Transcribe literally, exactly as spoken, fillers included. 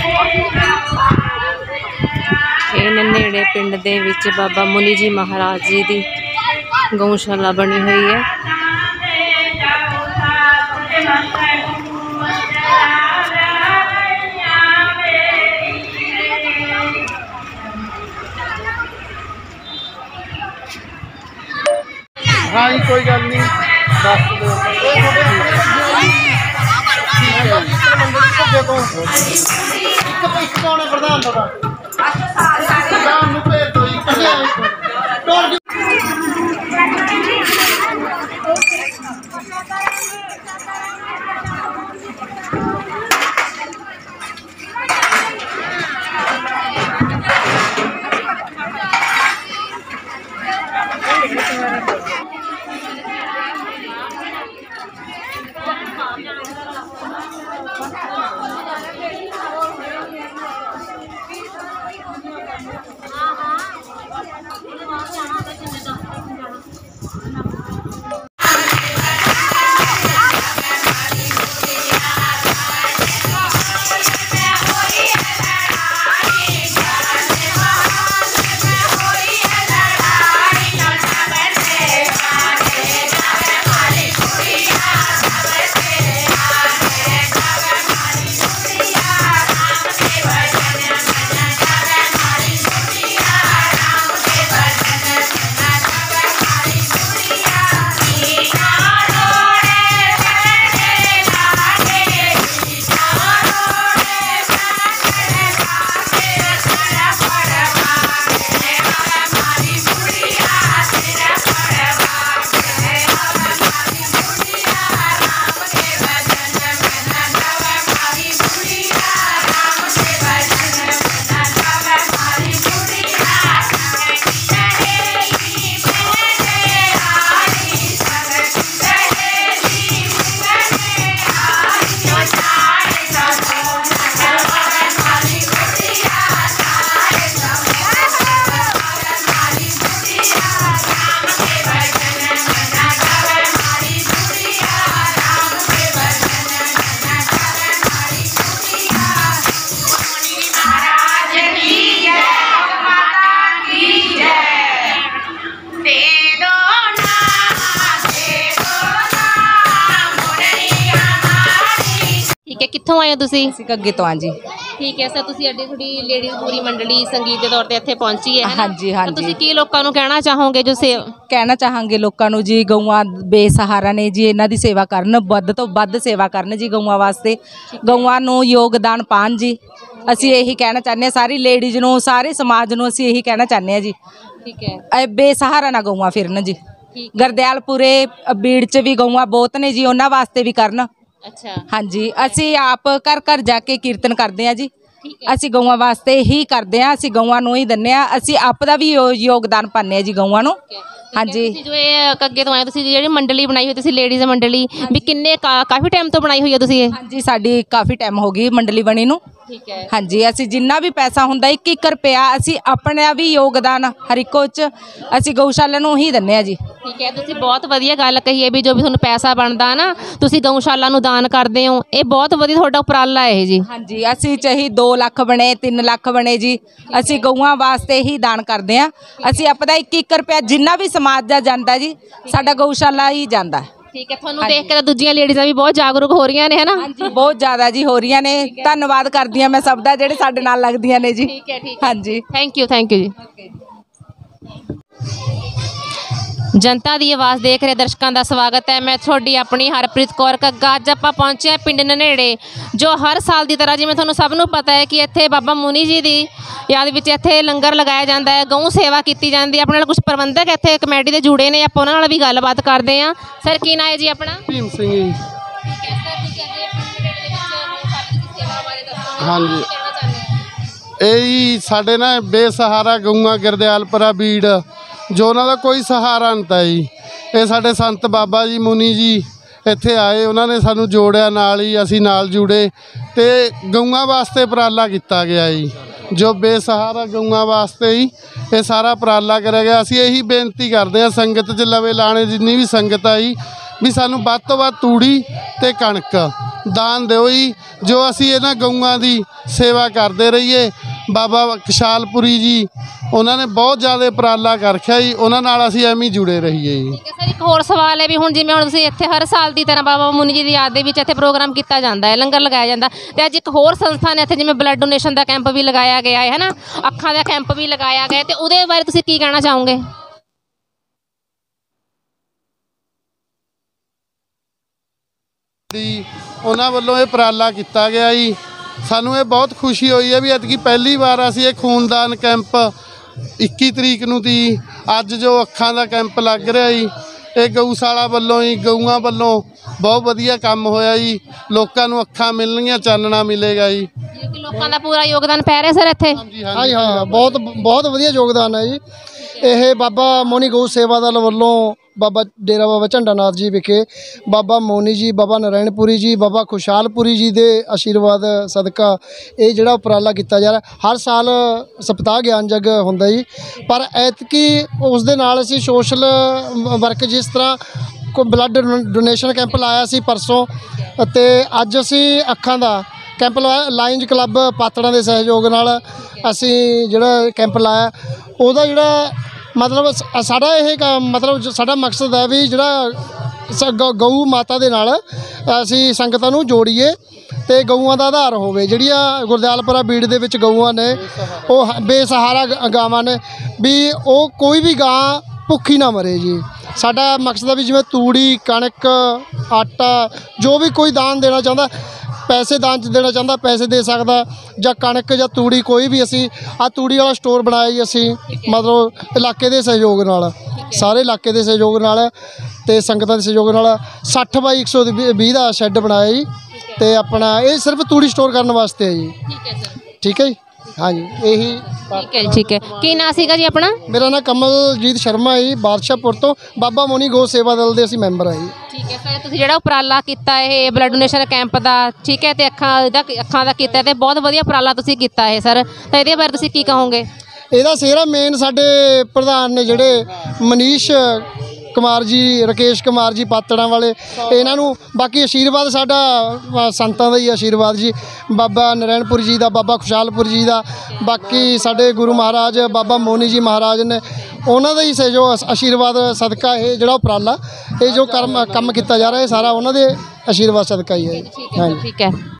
ਇਹ ਨਨੇੜੇ ਪਿੰਡ ਦੇ ਵਿੱਚ ਬਾਬਾ ਮੁਨੀ जी महाराज जी की गौशाला बनी हुई है। हाँ जी कोई गल नहीं दस प्रधान कित्थों आए हो तुसी? घग्गे तो हाँ जी। ठीक है सर, तुसी अड्डी थोड़ी लेडीज पूरी मंडली संगीत के तौर पे इत्थे पहुंची है हाँ जी हाँ जी। तुसी की लोकां नूं कहना चाहोगे जो से कहना चाहांगे लोकां नूं जी गऊआं बेसहारा ने जी इन्हां दी सेवा करन, वध तो वध सेवा करन जी गऊआं वास्ते, गऊआं नूं योगदान पाण जी। असीं यही कहना चाहते हैं सारी लेडीज नूं, सारे समाज नूं असीं यही कहना चाहते हैं जी। ठीक है, बेसहारा ना गऊआं फिरन जी। गुरदियालपुरे बीड़ च भी गऊआं बहुत ने जी, उन्हां वास्ते भी करन। अच्छा हाँ जी, असी आप घर घर जाके कीर्तन करते हैं जी। असी गऊआं वास्ते ही करते हैं, असी गऊआं नूं ही दिन्ने आ, असी आप दा भी योगदान पाने जी गऊआं नूं। हाँ जी, जो ये कग्गे तो आए तुसी जिहड़ी मंडली बनाई हुई तुसी लेडीज मंडली भी किन्ने का, काफी टाइम तो बनाई हुई है तुसी? हाँ जी, साडी काफ़ी टाइम हो गई मंडली बनी नूं। ठीक है हाँ जी, असी जिन्ना भी पैसा हुंदा एक एक रुपया असी अपना भी योगदान हर एक च असी गऊशाला नूं ही दिन्ने आ जी। ठीक है, तुसी बहुत वधिया गल कही है भी जो भी तुहानूं पैसा बनदा ना तुसी गऊशाला नूं दान करदे हो, ये बहुत वधिया तुहाडा उपराला है जी। हाँ जी, असी चाहे दो लाख बने तीन लाख बने जी, असी गऊआं वास्ते ही दान करते हैं। असी अपना एक एक रुपया जिन्ना भी समाज दा जांदा जी साडा गऊशाला ही जांदा है। ठीक है, तुहानूं देख के दूजियां लेडीज़ां भी बहुत जागरूक हो रही ने है ना? हाँ जी, बहुत ज़्यादा जी हो रही ने। धन्यवाद करदी हां मैं सब दा जिहड़े साडे नाल लगदियां ने जी। ठीक है ठीक है, हाँ जी, थैंक यू थैंक यू जी। जनता की आवाज़ देख रहे दर्शकों का स्वागत है। मैं थोड़ी अपनी हरप्रीत कौर घग्गा। अज आप पहुंचे हैं पिंड ननेड़े, जो हर साल की तरह जिवें तुहानूं सबनूं पता है कि इत्थे बाबा मुनी जी की याद विच इत्थे लंगर लगाया जाता है, गऊ सेवा की जाती है। अपने कुछ प्रबंधक इत्थे कमेटी के जुड़े ने, आप उन्हां नाल भी गलबात करते हैं। सर की नाम है जी अपना? भीम सिंह जी। हाँ जी, यही साढ़े ना बेसहारा गऊआं गुरदियालपुरा बीड़ जो उन्हों का कोई सहारा नहीं था जी। ये साढ़े संत बाबा जी मुनी जी इत्थे आए, उन्होंने सानू जोड़िया नाल ही, असी नाल जुड़े तो गऊआं वास्ते उपराला किया गया जी। जो बेसहारा गऊआं वास्ते ही ये सारा उपराला करा गया। असी यही बेनती करते हैं संगत च लवे लाने जिन्नी भी संगत आई भी सानू वध तो वध तूड़ी ते कणक ਦਾਨ ਦਿਓ ਜੀ, ਜੋ ਅਸੀਂ ਇਹਨਾਂ ਗਊਆਂ ਦੀ ਸੇਵਾ ਕਰਦੇ ਰਹੀਏ। ਬਾਬਾ ਖੁਸ਼ਹਾਲਪੁਰੀ ਜੀ ਉਹਨਾਂ ਨੇ ਬਹੁਤ ਜ਼ਿਆਦਾ ਉਪਰਾਲਾ ਕਰ ਰੱਖਿਆ ਜੀ, ਉਹਨਾਂ ਨਾਲ ਅਸੀਂ ਐਵੇਂ ਹੀ ਜੁੜੇ ਰਹੀਏ ਜੀ। ਠੀਕ ਹੈ ਸਰ, ਇੱਕ ਹੋਰ ਸਵਾਲ ਹੈ ਵੀ ਹੁਣ ਜਿਵੇਂ ਹੁਣ ਤੁਸੀਂ ਇੱਥੇ ਹਰ ਸਾਲ ਦੀ ਤਰ੍ਹਾਂ ਬਾਬਾ ਮੁਨੀ ਜੀ ਦੀ ਯਾਦ ਦੇ ਵਿੱਚ ਇੱਥੇ ਪ੍ਰੋਗਰਾਮ ਕੀਤਾ ਜਾਂਦਾ ਹੈ, ਲੰਗਰ ਲਗਾਇਆ ਜਾਂਦਾ, ਤੇ ਅੱਜ ਇੱਕ ਹੋਰ ਸੰਸਥਾ ਨੇ ਇੱਥੇ ਜਿਵੇਂ ਬਲੱਡ ਡੋਨੇਸ਼ਨ ਦਾ ਕੈਂਪ ਵੀ ਲਗਾਇਆ ਗਿਆ ਹੈ ਨਾ, ਅੱਖਾਂ ਦਾ ਕੈਂਪ ਵੀ ਲਗਾਇਆ ਗਿਆ, ਤੇ ਉਹਦੇ ਬਾਰੇ ਤੁਸੀਂ ਕੀ ਕਹਿਣਾ ਚਾਹੋਗੇ? ਦੀ ਉਹਨਾਂ ਵੱਲੋਂ ਇਹ ਉਪਰਾਲਾ ਕੀਤਾ ਗਿਆ ਜੀ, ਸਾਨੂੰ ਇਹ ਬਹੁਤ ਖੁਸ਼ੀ ਹੋਈ ਹੈ ਵੀ ਐਤਕੀ ਪਹਿਲੀ ਵਾਰ ਅਸੀਂ ਇਹ ਖੂਨਦਾਨ ਕੈਂਪ ਇੱਕੀ ਤਰੀਕ ਨੂੰ ਤੀ, ਅੱਜ ਜੋ ਅੱਖਾਂ ਦਾ ਕੈਂਪ ਲੱਗ ਰਿਹਾ ਜੀ, ਇਹ ਗਊਸ਼ਾਲਾ ਵੱਲੋਂ ਹੀ ਗਊਆਂ ਵੱਲੋਂ ਬਹੁਤ ਵਧੀਆ ਕੰਮ ਹੋਇਆ ਜੀ। ਲੋਕਾਂ ਨੂੰ ਅੱਖਾਂ ਮਿਲਣਗੀਆਂ, ਚਾਨਣਾ ਮਿਲੇਗਾ ਜੀ। ਲੋਕਾਂ ਦਾ ਪੂਰਾ ਯੋਗਦਾਨ ਪੈ ਰਿਹਾ ਸਰ ਇੱਥੇ? ਹਾਂਜੀ ਹਾਂਜੀ ਹਾਂ, ਬਹੁਤ ਬਹੁਤ ਵਧੀਆ ਯੋਗਦਾਨ ਹੈ ਜੀ। ਇਹ ਬਾਬਾ ਮੋਨੀ ਗਊ ਸੇਵਾ ਦਲ ਵੱਲੋਂ ਬਾਬਾ ਡੇਰਾ ਬਾਬਾ ਝੰਡਾ ਨਾਥ ਜੀ ਵਿਖੇ ਬਾਬਾ ਮੋਨੀ ਜੀ, ਬਾਬਾ ਨਰਾਇਣਪੁਰੀ ਜੀ, ਬਾਬਾ ਖੁਸ਼ਹਾਲਪੁਰੀ ਜੀ ਦੇ ਆਸ਼ੀਰਵਾਦ ਸਦਕਾ ਇਹ ਜਿਹੜਾ ਉਪਰਾਲਾ ਕੀਤਾ ਜਾ ਰਿਹਾ। ਹਰ ਸਾਲ ਸਪਤਾਹ ਗਿਆਨ ਜਗ ਹੁੰਦਾ ਜੀ, ਪਰ ਐਤਕੀ ਉਸ ਦੇ ਨਾਲ ਅਸੀਂ ਸੋਸ਼ਲ ਵਰਕ, ਜਿਸ ਤਰ੍ਹਾਂ ਕੋਈ ਬਲੱਡ ਡੋਨੇਸ਼ਨ ਕੈਂਪ ਲਾਇਆ ਸੀ ਪਰਸੋਂ, ਅਤੇ ਅੱਜ ਅਸੀਂ ਅੱਖਾਂ ਦਾ ਕੈਂਪ ਲਾਇਆ। ਲਾਇਨਜ਼ ਕਲੱਬ ਪਾਤੜਾਂ ਦੇ ਸਹਿਯੋਗ ਨਾਲ ਅਸੀਂ ਜਿਹੜਾ ਕੈਂਪ ਲਾਇਆ, ਉਹਦਾ ਜਿਹੜਾ ਮਤਲਬ ਸ- ਸਾਡਾ ਇਹ ਕ- ਮਤਲਬ ਜ- ਸਾਡਾ ਮਕਸਦ ਹੈ ਵੀ ਜਿਹੜਾ ਸ- ਗ- ਗਊ ਮਾਤਾ ਦੇ ਨਾਲ ਅਸੀਂ ਸੰਗਤਾਂ ਨੂੰ ਜੋੜੀਏ ਤੇ ਗਊਆਂ ਦਾ ਆਧਾਰ ਹੋਵੇ। ਜਿਹੜੀਆਂ ਗੁਰਦਿਆਲਪੁਰਾ ਬੀੜ ਦੇ ਵਿੱਚ ਗਊਆਂ ਨੇ, ਉਹ ਹ- ਬੇਸਹਾਰਾ ਗ- ਗਾਵਾਂ ਨੇ, ਵੀ ਉਹ ਕੋਈ ਵੀ ਗਾਂ ਭੁੱਖੀ ਨਾ ਮਰੇ ਜੀ। ਸਾਡਾ ਮਕਸਦ ਹੈ ਵੀ ਜਿਵੇਂ ਤੂੜੀ, ਕਣਕ, ਆਟਾ, ਜੋ ਵੀ ਕੋਈ ਦਾਨ ਦੇਣਾ ਚਾਹੁੰਦਾ, ਪੈਸੇ ਦਾਨ 'ਚ ਦੇਣਾ ਚਾਹੁੰਦਾ ਪੈਸੇ ਦੇ ਸਕਦਾ, ਜਾਂ ਕਣਕ ਜਾਂ ਤੂੜੀ, ਕੋਈ ਵੀ। ਅਸੀਂ ਆਹ ਤੂੜੀ ਵਾਲਾ ਸਟੋਰ ਬਣਾਇਆ ਜੀ ਅਸੀਂ, ਮਤਲਬ ਇਲਾਕੇ ਦੇ ਸਹਿਯੋਗ ਨਾਲ, ਸਾਰੇ ਇਲਾਕੇ ਦੇ ਸਹਿਯੋਗ ਨਾਲ ਤੇ ਸੰਗਤਾਂ ਦੇ ਸਹਿਯੋਗ ਨਾਲ ਸੱਠ ਬਾਈ ਇੱਕ ਸੌ ਵੀਹ ਦਾ ਸ਼ੈੱਡ ਬਣਾਇਆ ਜੀ, ਤੇ ਆਪਣਾ ਇਹ ਸਿਰਫ ਤੂੜੀ ਸਟੋਰ ਕਰਨ ਵਾਸਤੇ ਹੈ ਜੀ। ਠੀਕ ਹੈ ਸਰ, ਠੀਕ ਹੈ ਜੀ, ਹਾਂਜੀ ਇਹੀ। ਠੀਕ ਹੈ ਜੀ, ਠੀਕ ਹੈ। ਕੀ ਨਾਂ ਸੀਗਾ ਜੀ ਆਪਣਾ? ਮੇਰਾ ਨਾਮ ਕਮਲਜੀਤ ਸ਼ਰਮਾ ਹੈ ਜੀ, ਬਾਦਸ਼ਾਹਪੁਰ ਤੋਂ। ਬਾਬਾ ਮੋਨੀ ਗੋ ਸੇਵਾ ਦਲ ਦੇ ਅਸੀਂ ਮੈਂਬਰ ਹਾਂ ਜੀ। ਠੀਕ ਹੈ ਸਰ, ਤੁਸੀਂ ਜਿਹੜਾ ਉਪਰਾਲਾ ਕੀਤਾ ਇਹ ਬਲੱਡ ਡੋਨੇਸ਼ਨ ਕੈਂਪ ਦਾ, ਠੀਕ ਹੈ, ਤੇ ਅੱਖਾਂ ਦਾ ਅੱਖਾਂ ਦਾ ਕੀਤਾ, ਤੇ ਬਹੁਤ ਵਧੀਆ ਉਪਰਾਲਾ ਤੁਸੀਂ ਕੀਤਾ ਇਹ ਸਰ, ਤਾਂ ਇਹਦੇ ਬਾਰੇ ਤੁਸੀਂ ਕੀ ਕਹੋਗੇ? ਇਹਦਾ ਸਿਹਰਾ ਮੇਨ ਸਾਡੇ ਪ੍ਰਧਾਨ ਨੇ ਜਿਹੜੇ ਮਨੀਸ਼ ਕੁਮਾਰ ਜੀ, ਰਕੇਸ਼ ਕੁਮਾਰ ਜੀ ਪਾਤੜਾਂ ਵਾਲੇ, ਇਹਨਾਂ ਨੂੰ ਬਾਕੀ ਆਸ਼ੀਰਵਾਦ ਸਾਡਾ ਅ, ਸੰਤਾਂ ਦਾ ਹੀ ਆਸ਼ੀਰਵਾਦ ਜੀ, ਬਾਬਾ ਨਰਾਇਣਪੁਰ ਜੀ ਦਾ, ਬਾਬਾ ਖੁਸ਼ਹਾਲਪੁਰ ਜੀ ਦਾ, ਬਾਕੀ ਸਾਡੇ ਗੁਰੂ ਮਹਾਰਾਜ ਬਾਬਾ ਮੋਨੀ ਜੀ ਮਹਾਰਾਜ ਨੇ, ਉਹਨਾਂ ਦਾ ਹੀ ਸਹਿਯੋਗ, ਆਸ਼ੀਰਵਾਦ ਸਦਕਾ ਇਹ ਜਿਹੜਾ ਉਪਰਾਲਾ, ਇਹ ਜੋ ਕਰਮ ਕੰਮ ਕੀਤਾ ਜਾ ਰਿਹਾ, ਇਹ ਸਾਰਾ ਉਹਨਾਂ ਦੇ ਆਸ਼ੀਰਵਾਦ ਸਦਕਾ ਹੀ ਹੈ। ਠੀਕ ਹੈ, ਠੀਕ ਹੈ।